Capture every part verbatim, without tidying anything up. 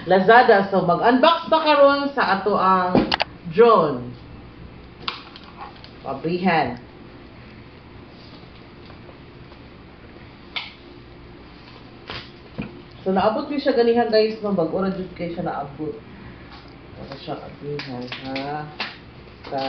Lazada. So mag-unbox pa karon sa ato ang drone. Pabrihan. So naabot ko siya ganihan guys, no, bag-o ra jud kay siya naabot. Ano siya kabrihan ha. Sa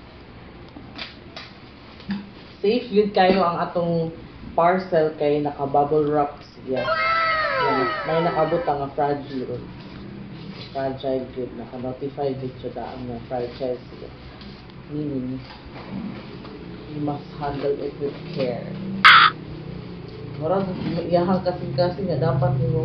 safe yun kayo ang atong parcel kay naka-bubble wrap siya. Yan, may nakabot ang fragile. Fragile good. Naka-notify din siya daang na fragile siya. Meaning, you must handle it with care. Marang iyahang kasing-kasing nga dapat mo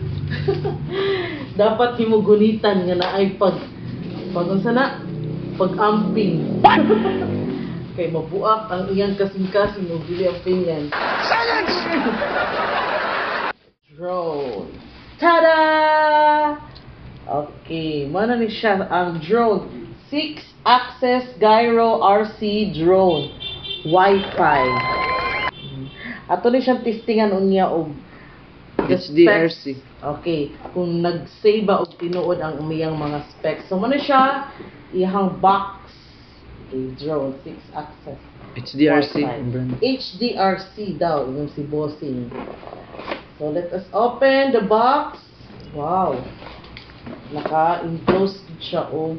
dapat mo gunitan nga na ay pag pag sana pag-amping. Kay mabuak ang iyang kasing-kasing o bili ang pinggan. Silence! Drone. Tada! Okay, mana ni siya ang drone. six axis gyro R C drone. Wi-Fi. Ato ni siyang testingan unya og H D R C. Okay, kung nag-save ba og tinuod ang umiyang mga specs. So muna siya iyang box. Okay, drone six axis. H D R C. H D R C daw yung si bossing. So let us open the box. Wow. Naka-enclose siya og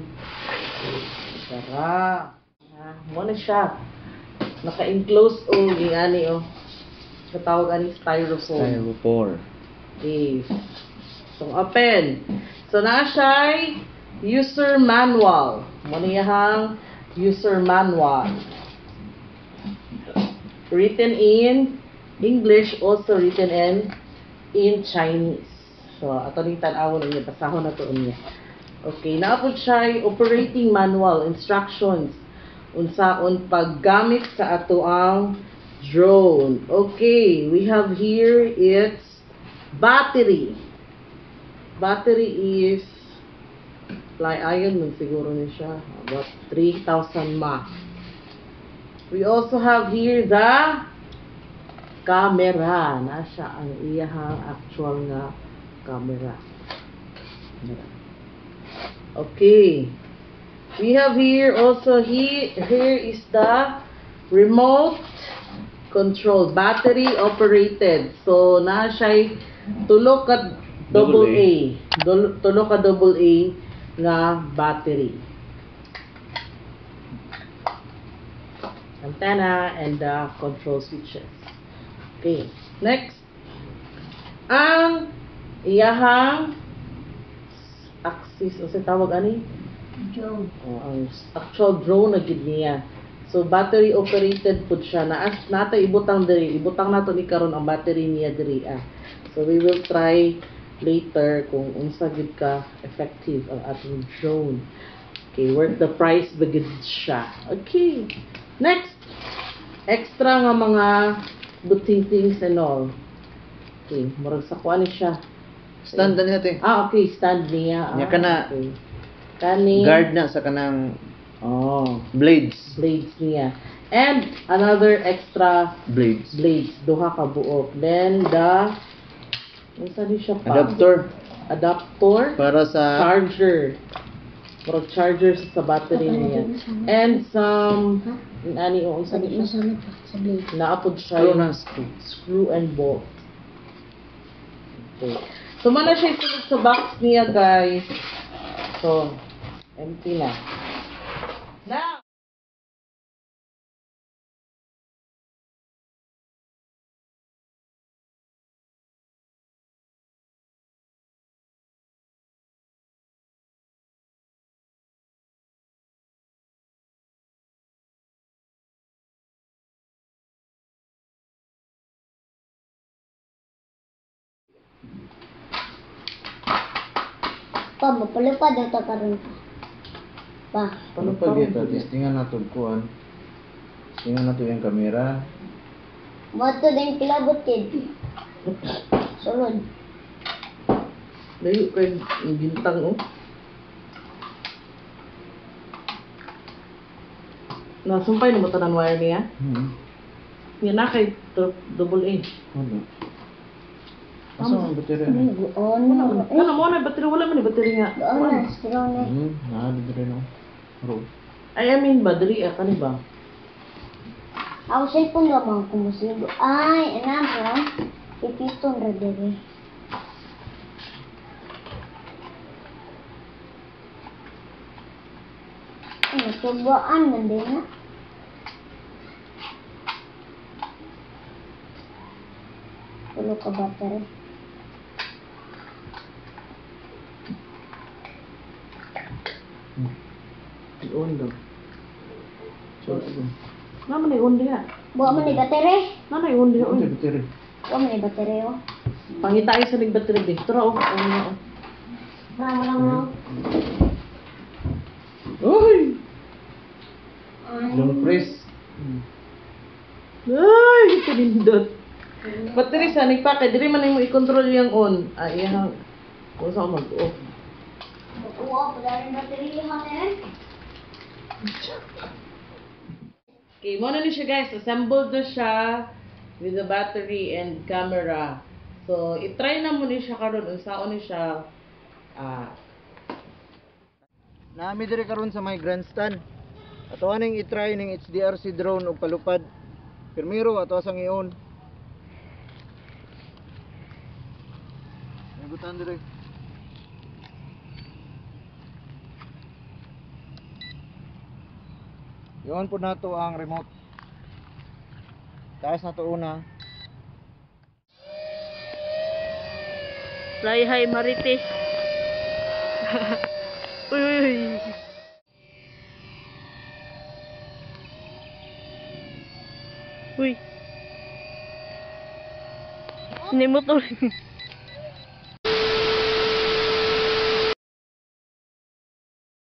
Tara. Ah, muna siya. Naka-enclose og ingani oh. Katawag ani styrofoam. Styrofoam. Okay. So, open. So, na siya user manual. Muna yung user manual. Written in English, also written in in Chinese. So, ato rin tanawon niya. Basahon na to niya. Okay. Naapod siya operating manual, instructions. Unsaon paggamit sa ato ang drone. Okay, we have here its battery. Battery is fly iron man siguro ni siya. About three thousand mAh. We also have here the camera. Na siya ang iyahang actual nga camera. Okay. We have here also here here is the remote control, battery operated. So na siya tulo ka double A, tulo ka double A nga battery. Antenna and the control switches. Okay, next ang iyahang axis o sa tawag ani drone. Oh, ang actual drone na gid niya. So battery operated pud siya. Naas nato ibutang diri, ibutang nato ni karon ang battery niya diri ah. So we will try later kung unsa gid ka effective ang ating drone. Okay, worth the price bagid siya. Okay. Next, extra nga mga buting things and all. Okay, murag sa kuan ni siya. Stand na natin. Ah, okay, stand niya. Nya Ah, kana okay. Kani guard na sa kanang oh, blades. blades niya. And another extra Blades. blades, duha ka buok. Then the unsa di siya pa? Adapter Adapter, para sa charger. Para charger sa battery niya. And some ani o unsa di siya? Naapod siya screw yung na screw. screw and bolt. Okay. So mana siya isulod sa box niya, guys. So empty na. Now, Pa, mapalipad ito karon pa. Pa. Ano pa dito? Testingan na ito kuan. Testingan na ito yung camera. Bato din kilabot kid. Sulod. layo kay yung bintang oh. Nasumpay na mo tanan wire niya. Hmm. Yan na kay double A. Ano? Asa ang battery Ay, na? buon na. Eh, Ano mo na battery wala man ni battery nga. buon na. Strong na. Hmm, naa battery no. Ro. I mean battery ah kani ba? Ako cellphone nga mga kumusigo. Ay, anam ha? Ipiton ra dere. Ay, natubaan man din na. Tulo ka battery. I-on daw. So, ito. Naman ay undi nga. Buwa man ni battery. Naman ay undi I-on oy. sa battery. Buwa man ni battery oh. Pangita sa lig battery di. Tara oh. Ano na oh. Wala mo lang oh. Uy! Long press. Hmm. Ay, kanindot. Battery sa nagpake, dili man mo i-control yung on. Ay, yang kung saan mag-off. Buwa, pala rin battery ha eh. Okay, mo na ni siya guys. Assembled na siya with the battery and camera. So, i-try na mo ni siya karon unsaon ni siya ah Naami diri karon sa may grandstand. Ato aning i-try ning H D R C drone og palupad. Primero ato asang i-on. Nagutan diri. I-on po nato ang remote. Taas na to una. Fly high marites. Uy, uy, uy. Uy. Ini motor.